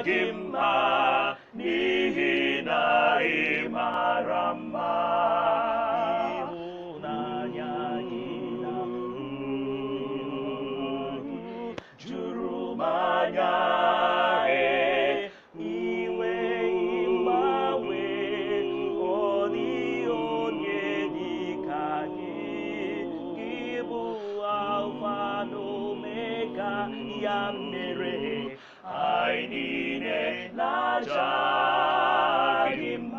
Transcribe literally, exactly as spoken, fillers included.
gị mma n'ihi na ị mara mma. Ịhụnanya gị na juru m anya, iwe ịgbanwe ọ dịghị onye dị ka gị. Gị bụ Alfa na Omega, ya mere anyị niile na-aja gị mma.